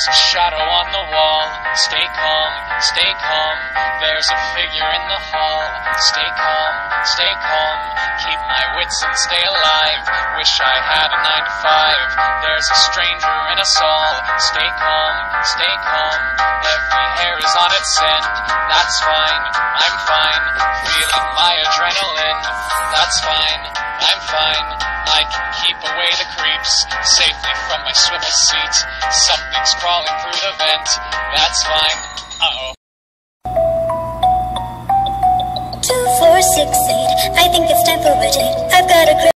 There's a shadow on the wall. Stay calm, stay calm. There's a figure in the hall. Stay calm, stay calm. Keep my wits and stay alive. Wish I had a 9 to 5. There's a stranger in us all. Stay calm, stay calm. Every hair is on its end. That's fine, I'm fine. Feeling my adrenaline. That's fine, I'm fine. I can keep away the creeps safely from my swivel seat. Something's crawling through the vent. That's fine. Uh-oh. 2, 4, 6, 8. I think it's time for a date. I've got a